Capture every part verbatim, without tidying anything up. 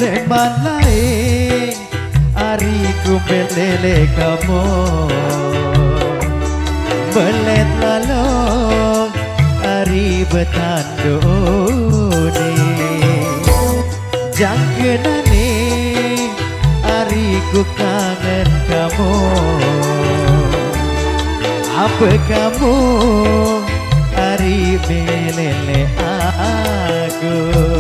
Leman lain Ari ku belele kamu Belet lalong Ari betandone Jangkenane Ari ku kangen kamu Apa kamu Ari belele aku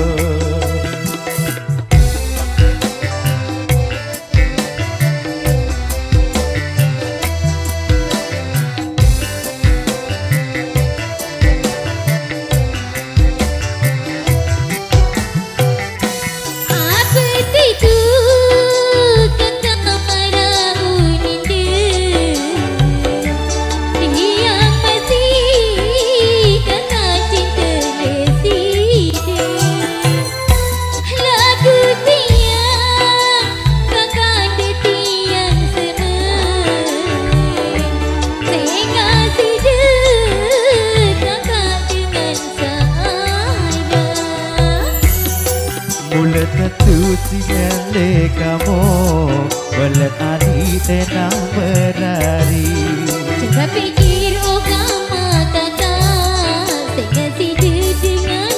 Mula tentu tinggal kamu Belet ani tenang berlari Jangan pikir oh kamu kata Tengah tidur dengan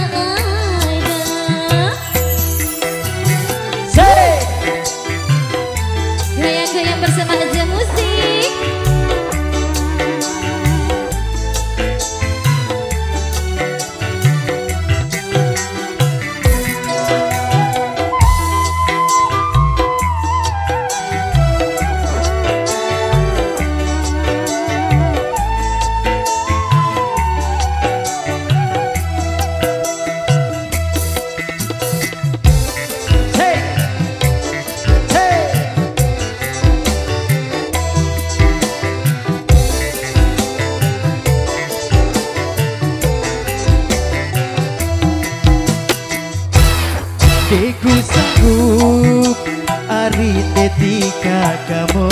seadah Say! Goyang-goyang bersama aja musik Ku sanggup Ari ketika kamu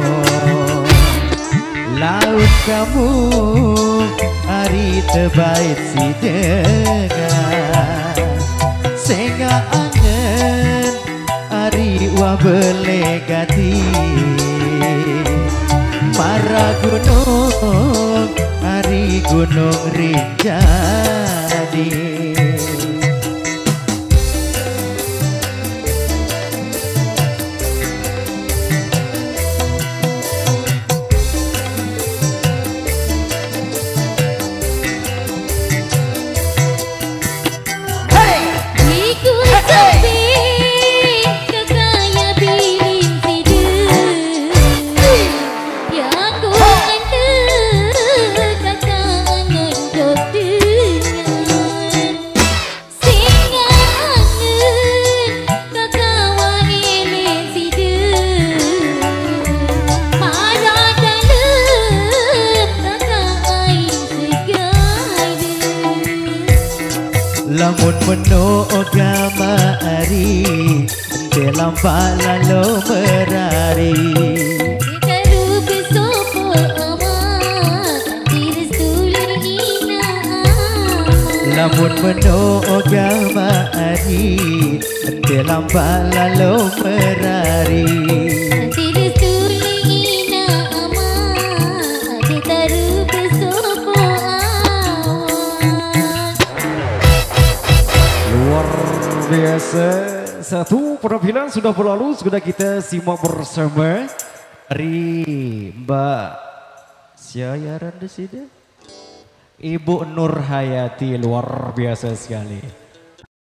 Laut kamu Ari terbaik si dengar Sehingga angen Ari wah belegati Marah gunung Ari gunung Rinjani Lamun meno agama ari dalam balalo merari Ditaruh besopo amat direstuli ina Lamun meno agama ari dalam balalo merari direstuli ina amat ditaruh besopo amat Luar biasa. Satu penampilan sudah berlalu, sudah kita simak bersama. Hari Mbak siapa di sini? Ibu Nur Hayati, luar biasa sekali.